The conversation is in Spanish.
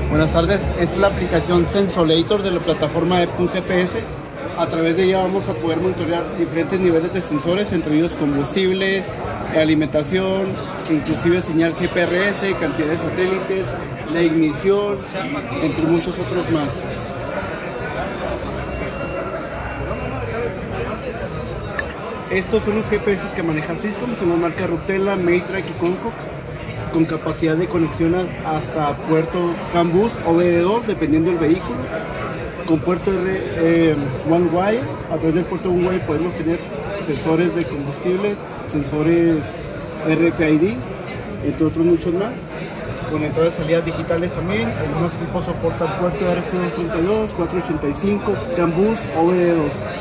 Buenas tardes, es la aplicación Sensolator de la plataforma Epcon GPS. A través de ella vamos a poder monitorear diferentes niveles de sensores, entre ellos combustible, alimentación, inclusive señal GPRS, cantidad de satélites, la ignición, entre muchos otros más. Estos son los GPS que maneja Cisco, son las marcas Rutela, Matrix y Concox, con capacidad de conexión hasta puerto CAN bus o BD2, dependiendo del vehículo. Con puerto One Wire, a través del puerto One Wire podemos tener sensores de combustible, sensores RFID, entre otros muchos más. Con entradas y salidas digitales también. Algunos equipos soportan puerto RC232, 485, CAN bus o BD2.